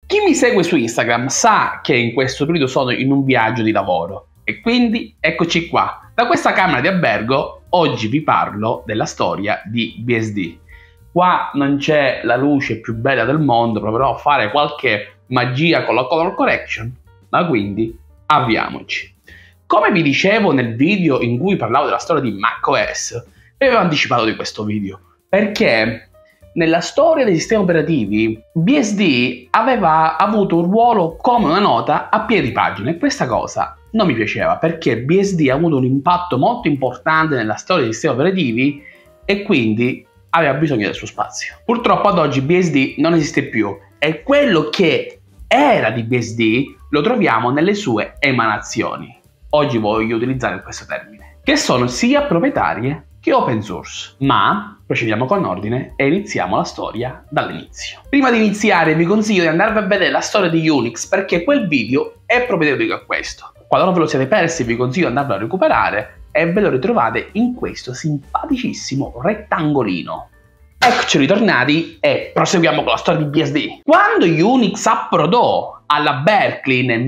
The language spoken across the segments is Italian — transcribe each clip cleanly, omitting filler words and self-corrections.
Chi mi segue su Instagram sa che in questo periodo sono in un viaggio di lavoro e quindi eccoci qua. Da questa camera di albergo oggi vi parlo della storia di BSD. Qua non c'è la luce più bella del mondo, proverò a fare qualche magia con la color correction, ma quindi avviamoci. Come vi dicevo nel video in cui parlavo della storia di macOS, vi avevo anticipato di questo video, perché nella storia dei sistemi operativi BSD aveva avuto un ruolo come una nota a piedi pagina e questa cosa non mi piaceva perché BSD ha avuto un impatto molto importante nella storia dei sistemi operativi e quindi aveva bisogno del suo spazio. Purtroppo ad oggi BSD non esiste più e quello che era di BSD lo troviamo nelle sue emanazioni. Oggi voglio utilizzare questo termine, che sono sia proprietarie che open source. Ma procediamo con ordine e iniziamo la storia dall'inizio. Prima di iniziare vi consiglio di andare a vedere la storia di Unix perché quel video è proprio dedicato a questo. Qualora ve lo siete persi vi consiglio di andarlo a recuperare e ve lo ritrovate in questo simpaticissimo rettangolino. Eccoci ritornati e proseguiamo con la storia di BSD. Quando Unix approdò alla Berkeley nel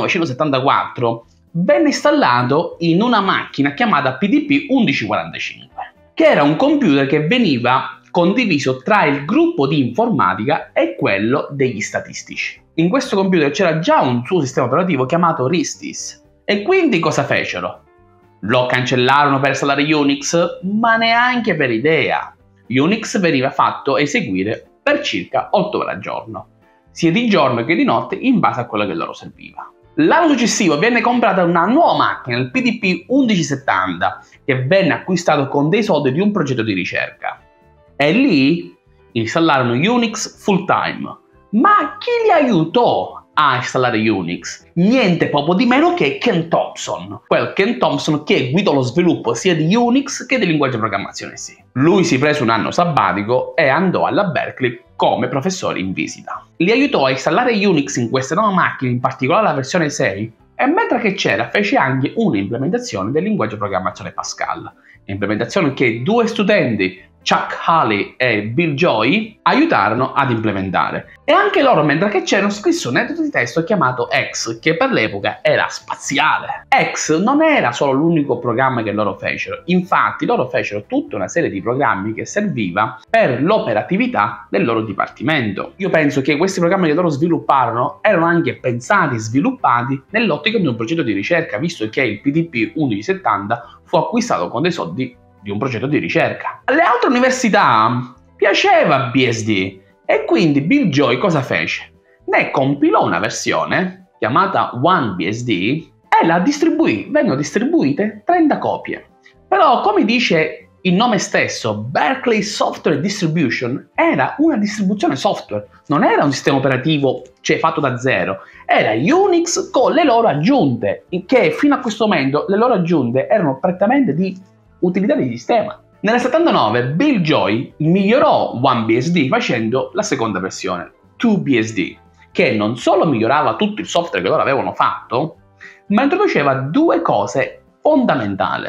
1974 venne installato in una macchina chiamata PDP 1145, che era un computer che veniva condiviso tra il gruppo di informatica e quello degli statistici. In questo computer c'era già un suo sistema operativo chiamato Ristis. E quindi cosa fecero? Lo cancellarono per installare Unix, ma neanche per idea. Unix veniva fatto eseguire per circa 8 ore al giorno, sia di giorno che di notte in base a quello che loro serviva. L'anno successivo venne comprata una nuova macchina, il PDP 1170, che venne acquistato con dei soldi di un progetto di ricerca. E lì installarono Unix full time. Ma chi li aiutò a installare Unix? Niente poco di meno che Ken Thompson. Quel Ken Thompson che guidò lo sviluppo sia di Unix che del linguaggio di programmazione C. Lui si prese un anno sabbatico e andò alla Berkeley come professore in visita. Li aiutò a installare Unix in queste nuove macchine, in particolare la versione 6, e mentre che c'era fece anche un'implementazione del linguaggio di programmazione Pascal, implementazione che due studenti, Chuck Halley e Bill Joy, aiutarono ad implementare. E anche loro, mentre che c'erano, scrissero un editor di testo chiamato X, che per l'epoca era spaziale. X non era solo l'unico programma che loro fecero, infatti loro fecero tutta una serie di programmi che serviva per l'operatività del loro dipartimento. Io penso che questi programmi che loro svilupparono erano anche pensati e sviluppati nell'ottica di un progetto di ricerca, visto che il PDP 1170 fu acquistato con dei soldi di un progetto di ricerca. Alle altre università piaceva BSD e quindi Bill Joy cosa fece? Ne compilò una versione chiamata OneBSD e la distribuì. Vennero distribuite 30 copie. Però, come dice il nome stesso, Berkeley Software Distribution era una distribuzione software, non era un sistema operativo fatto da zero, era Unix con le loro aggiunte, che fino a questo momento le loro aggiunte erano prettamente di utilità di sistema. Nel 79 Bill Joy migliorò OneBSD facendo la seconda versione, 2BSD, che non solo migliorava tutto il software che loro avevano fatto, ma introduceva due cose fondamentali: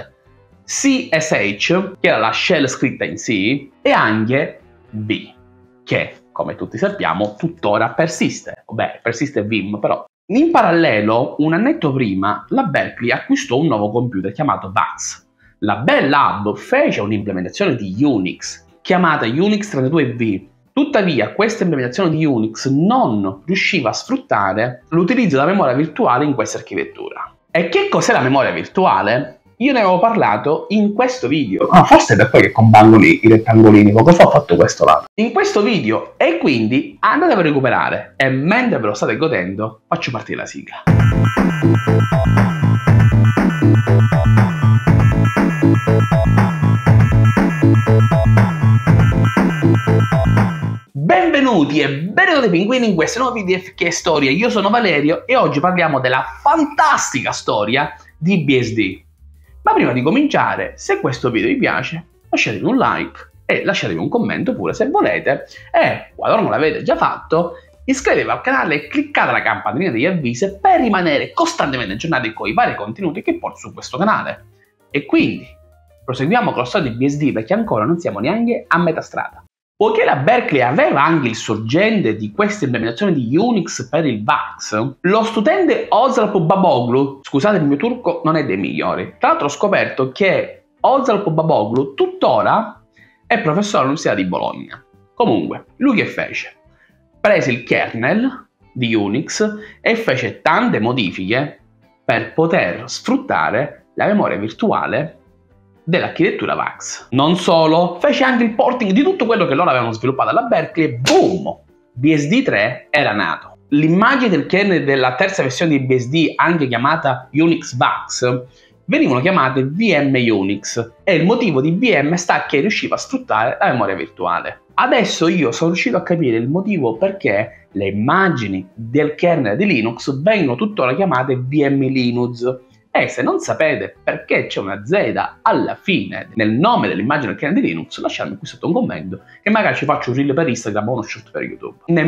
CSH, che era la shell scritta in C, e anche V, che, come tutti sappiamo, tuttora persiste. Beh, persiste Vim, però. In parallelo, un annetto prima, la Berkeley acquistò un nuovo computer chiamato VAX. La Bell Lab fece un'implementazione di Unix chiamata Unix 32V. Tuttavia, questa implementazione di Unix non riusciva a sfruttare l'utilizzo della memoria virtuale in questa architettura. E che cos'è la memoria virtuale? Io ne avevo parlato in questo video. Forse è per poi che combanno lì i rettangolini, ma cosa ho fatto questo lato? In questo video, e quindi andate a recuperare. E mentre ve lo state godendo, faccio partire la sigla. Benvenuti e benvenuti pinguini in questo nuovo video di FK Storia. Io sono Valerio e oggi parliamo della fantastica storia di BSD. Ma prima di cominciare, se questo video vi piace, lasciatevi un like e lasciatevi un commento pure se volete, e qualora non l'avete già fatto, iscrivetevi al canale e cliccate la campanellina degli avvisi per rimanere costantemente aggiornati con i vari contenuti che porto su questo canale. E quindi proseguiamo con la storia di BSD perché ancora non siamo neanche a metà strada. Poiché la Berkeley aveva anche il sorgente di questa implementazione di Unix per il VAX, lo studente Ozalp Baboglu, scusate il mio turco non è dei migliori, tra l'altro ho scoperto che Ozalp Baboglu tuttora è professore all'Università di Bologna. Comunque, lui che fece? Prese il kernel di Unix e fece tante modifiche per poter sfruttare la memoria virtuale dell'architettura VAX. Non solo, fece anche il porting di tutto quello che loro avevano sviluppato alla Berkeley e boom! BSD3 era nato. L'immagine del kernel della terza versione di BSD, anche chiamata Unix VAX, venivano chiamate VM Unix e il motivo di VM sta che riusciva a sfruttare la memoria virtuale. Adesso io sono riuscito a capire il motivo perché le immagini del kernel di Linux vengono tuttora chiamate VM Linux. E se non sapete perché c'è una Z alla fine nel nome dell'immagine del kernel di Linux, lasciatemi qui sotto un commento che magari ci faccio un reel per Instagram o uno short per YouTube. Nel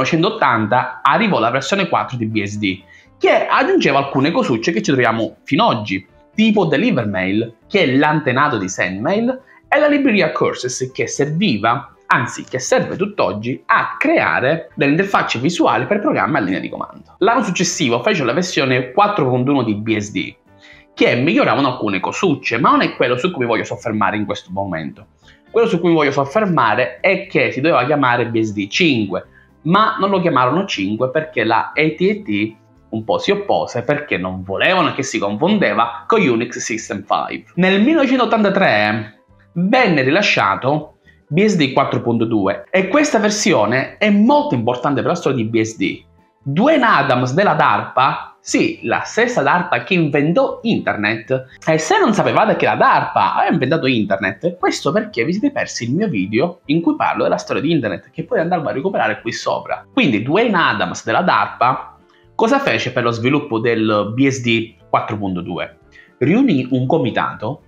1980 arrivò la versione 4 di BSD che aggiungeva alcune cosucce che ci troviamo fino ad oggi, tipo Delivermail, che è l'antenato di Sendmail, e la libreria Curses, che serviva, anzi che serve tutt'oggi, a creare delle interfacce visuali per programmi a linea di comando. L'anno successivo fece la versione 4.1 di BSD, che miglioravano alcune cosucce, ma non è quello su cui mi voglio soffermare in questo momento. Quello su cui mi voglio soffermare è che si doveva chiamare BSD 5, ma non lo chiamarono 5 perché la AT&T un po' si oppose perché non volevano che si confondeva con Unix System 5. Nel 1983 venne rilasciato BSD 4.2 e questa versione è molto importante per la storia di BSD. Dwayne Adams della DARPA, sì, la stessa DARPA che inventò Internet, e se non sapevate che la DARPA aveva inventato Internet, questo perché vi siete persi il mio video in cui parlo della storia di Internet che potete andare a recuperare qui sopra. Quindi Dwayne Adams della DARPA cosa fece per lo sviluppo del BSD 4.2? Riunì un comitato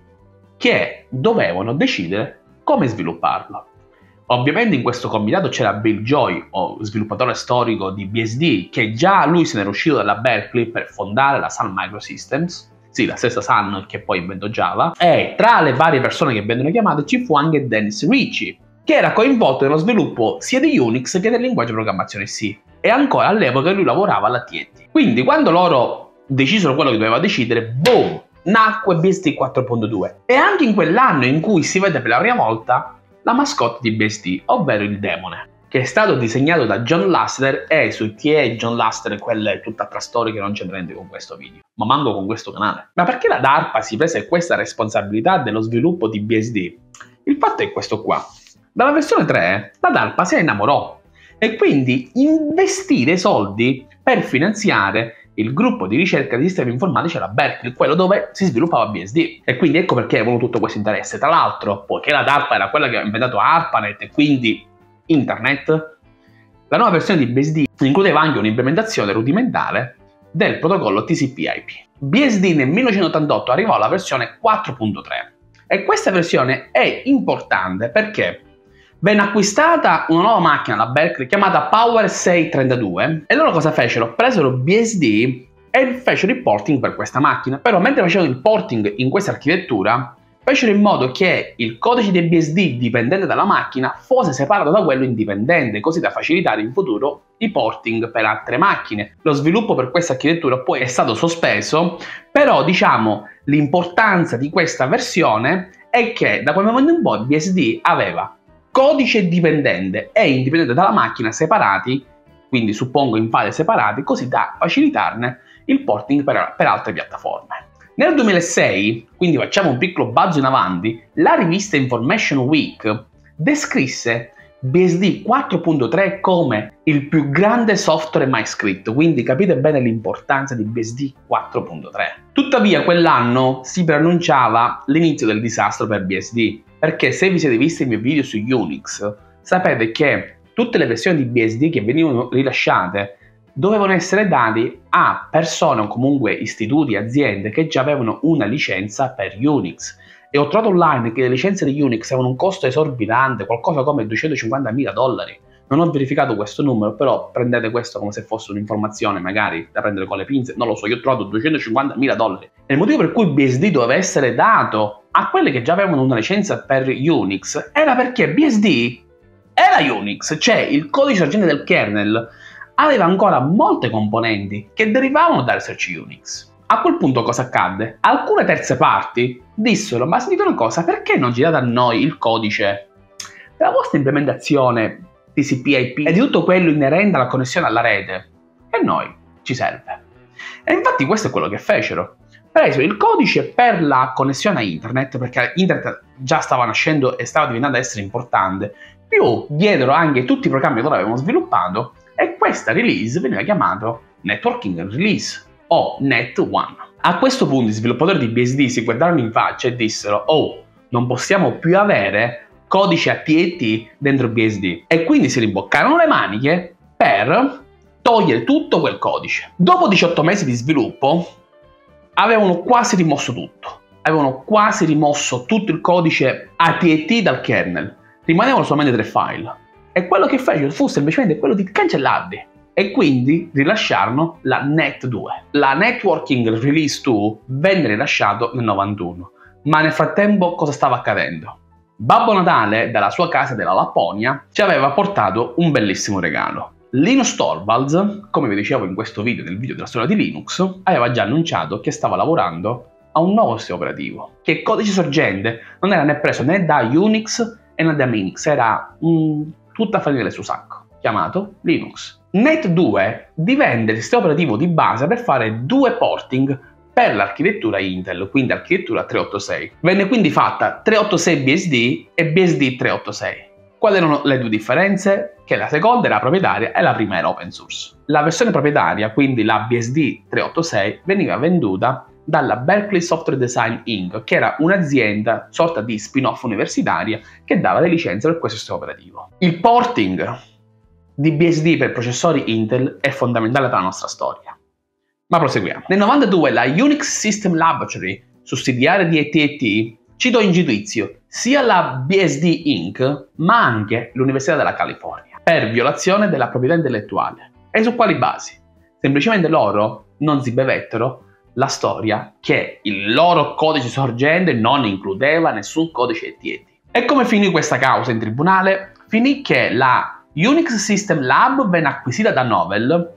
che dovevano decidere come svilupparlo. Ovviamente in questo comitato c'era Bill Joy, sviluppatore storico di BSD, che già lui se n'era uscito dalla Berkeley per fondare la Sun Microsystems, sì, la stessa Sun che poi inventò Java, e tra le varie persone che vennero chiamate ci fu anche Dennis Ritchie, che era coinvolto nello sviluppo sia di Unix che del linguaggio di programmazione C, e ancora all'epoca lui lavorava alla TNT. Quindi quando loro decisero quello che doveva decidere, boom! Nacque BSD 4.2 e anche in quell'anno in cui si vede per la prima volta la mascotte di BSD, ovvero il demone, che è stato disegnato da John Lasseter, e su chi è John Lasseter quella è tutt'altra storia che non c'entra niente con questo video, ma manco con questo canale. Ma perché la DARPA si prese questa responsabilità dello sviluppo di BSD? Il fatto è questo qua. Dalla versione 3 la DARPA se ne innamorò e quindi investì dei soldi per finanziare il gruppo di ricerca di sistemi informatici alla Berkeley, quello dove si sviluppava BSD. E quindi ecco perché è venuto tutto questo interesse. Tra l'altro, poiché la DARPA era quella che aveva inventato ARPANET e quindi Internet, la nuova versione di BSD includeva anche un'implementazione rudimentale del protocollo TCP/IP. BSD nel 1988 arrivò alla versione 4.3 e questa versione è importante perché venne acquistata una nuova macchina alla Berkeley chiamata Power 632 e loro cosa fecero? Presero BSD e fecero il porting per questa macchina. Però mentre facevano il porting in questa architettura fecero in modo che il codice di BSD dipendente dalla macchina fosse separato da quello indipendente, così da facilitare in futuro i porting per altre macchine. Lo sviluppo per questa architettura poi è stato sospeso, però diciamo l'importanza di questa versione è che da quel momento in poi BSD aveva codice dipendente e indipendente dalla macchina separati, quindi suppongo in file separati, così da facilitarne il porting per altre piattaforme. Nel 2006, quindi facciamo un piccolo balzo in avanti, la rivista Information Week descrisse BSD 4.3 come il più grande software mai scritto, quindi capite bene l'importanza di BSD 4.3. Tuttavia quell'anno si preannunciava l'inizio del disastro per BSD, perché se vi siete visti i miei video su Unix, sapete che tutte le versioni di BSD che venivano rilasciate dovevano essere dati a persone o comunque istituti, aziende che già avevano una licenza per Unix. E ho trovato online che le licenze di Unix avevano un costo esorbitante, qualcosa come $250.000. Non ho verificato questo numero, però prendete questo come se fosse un'informazione magari da prendere con le pinze, non lo so, io ho trovato $250.000. E il motivo per cui BSD doveva essere dato a quelli che già avevano una licenza per Unix era perché BSD era Unix, cioè il codice sorgente del kernel, aveva ancora molte componenti che derivavano dal search Unix. A quel punto cosa accadde? Alcune terze parti dissero: ma sentite una cosa, perché non ci date a noi il codice della vostra implementazione TCP/IP e di tutto quello inerente alla connessione alla rete? E noi ci serve. E infatti questo è quello che fecero. Presero il codice per la connessione a internet, perché internet già stava nascendo e stava diventando essere importante, più diedero anche tutti i programmi che loro avevano sviluppato, e questa release veniva chiamata Networking Release o Net1. A questo punto i sviluppatori di BSD si guardarono in faccia e dissero: oh, non possiamo più avere codice AT&T dentro BSD, e quindi si rimboccarono le maniche per togliere tutto quel codice. Dopo 18 mesi di sviluppo avevano quasi rimosso tutto. Avevano quasi rimosso tutto il codice AT&T dal kernel. Rimanevano solamente 3 file. E quello che fecero fu semplicemente quello di cancellarli. E quindi rilasciarono la Net2. La Networking Release 2 venne rilasciato nel 91. Ma nel frattempo cosa stava accadendo? Babbo Natale, dalla sua casa della Lapponia, ci aveva portato un bellissimo regalo. Linus Torvalds, come vi dicevo in questo video, nel video della storia di Linux, aveva già annunciato che stava lavorando a un nuovo sistema operativo, che il codice sorgente non era né preso né da Unix e né da Minix, era tutta farina del suo sacco, chiamato Linux. Net2 divenne il sistema operativo di base per fare 2 porting per l'architettura Intel, quindi architettura 386. Venne quindi fatta 386 BSD e BSD 386. Quali erano le 2 differenze? Che la seconda era proprietaria e la prima era open source. La versione proprietaria, quindi la BSD 386, veniva venduta dalla Berkeley Software Design Inc., che era un'azienda sorta di spin-off universitaria che dava le licenze per questo sistema operativo. Il porting di BSD per processori Intel è fondamentale per la nostra storia. Ma proseguiamo. Nel 92 la Unix System Laboratory, sussidiaria di AT&T, citò in giudizio sia la BSD Inc., ma anche l'Università della California, per violazione della proprietà intellettuale. E su quali basi? Semplicemente loro non si bevettero la storia che il loro codice sorgente non includeva nessun codice AT&T. E come finì questa causa in tribunale? Finì che la Unix System Lab venne acquisita da Novell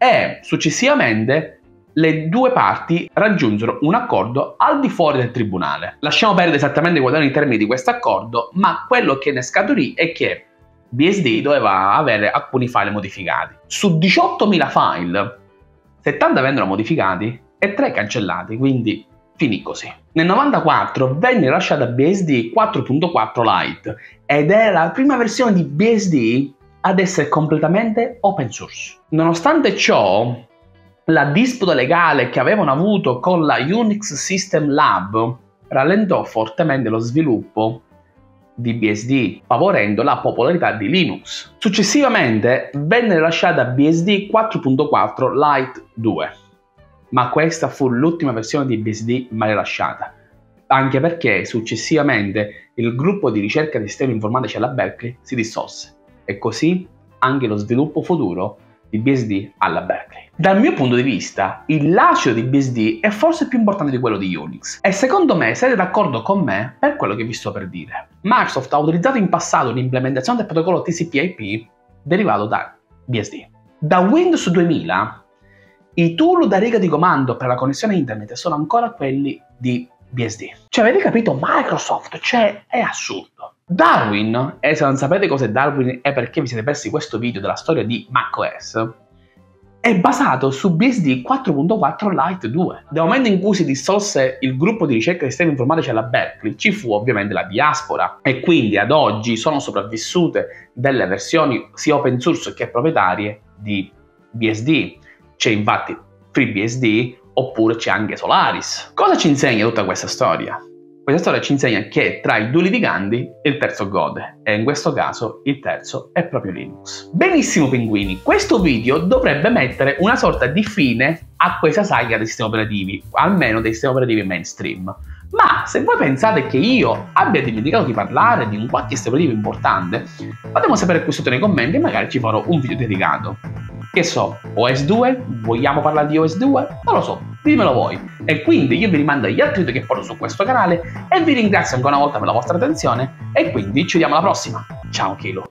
e successivamente le 2 parti raggiunsero un accordo al di fuori del tribunale. Lasciamo perdere esattamente quali erano i termini di questo accordo, ma quello che ne scaturì è che BSD doveva avere alcuni file modificati. Su 18.000 file, 70 vennero modificati e 3 cancellati, quindi finì così. Nel 94 venne rilasciata BSD 4.4 Lite ed è la prima versione di BSD ad essere completamente open source. Nonostante ciò, la disputa legale che avevano avuto con la Unix System Lab rallentò fortemente lo sviluppo di BSD, favorendo la popolarità di Linux. Successivamente venne rilasciata BSD 4.4 Lite 2, ma questa fu l'ultima versione di BSD mai rilasciata, anche perché successivamente il gruppo di ricerca di sistemi informatici alla Berkeley si dissolse, e così anche lo sviluppo futuro di BSD alla Berkeley. Dal mio punto di vista, il lascito di BSD è forse più importante di quello di Unix, e secondo me siete d'accordo con me per quello che vi sto per dire. Microsoft ha utilizzato in passato l'implementazione del protocollo TCP/IP derivato da BSD. Da Windows 2000 i tool da riga di comando per la connessione a internet sono ancora quelli di BSD. Cioè, avete capito? Microsoft, cioè, è assurdo. Darwin, e se non sapete cos'è Darwin è perché vi siete persi questo video della storia di macOS, è basato su BSD 4.4 Lite 2. Dal momento in cui si dissolse il gruppo di ricerca di sistemi informatici alla Berkeley, ci fu ovviamente la diaspora, e quindi ad oggi sono sopravvissute delle versioni sia open source che proprietarie di BSD. C'è infatti FreeBSD, oppure c'è anche Solaris. Cosa ci insegna tutta questa storia? Questa storia ci insegna che tra i 2 litiganti il terzo gode, e in questo caso il terzo è proprio Linux. Benissimo pinguini, questo video dovrebbe mettere una sorta di fine a questa saga dei sistemi operativi, almeno dei sistemi operativi mainstream. Ma se voi pensate che io abbia dimenticato di parlare di un qualche sistema operativo importante, fatemi sapere qui sotto nei commenti e magari ci farò un video dedicato. Che so, OS 2? Vogliamo parlare di OS 2? Non lo so, ditemelo voi. E quindi io vi rimando agli altri video che porto su questo canale e vi ringrazio ancora una volta per la vostra attenzione, e quindi ci vediamo alla prossima. Ciao Kilo!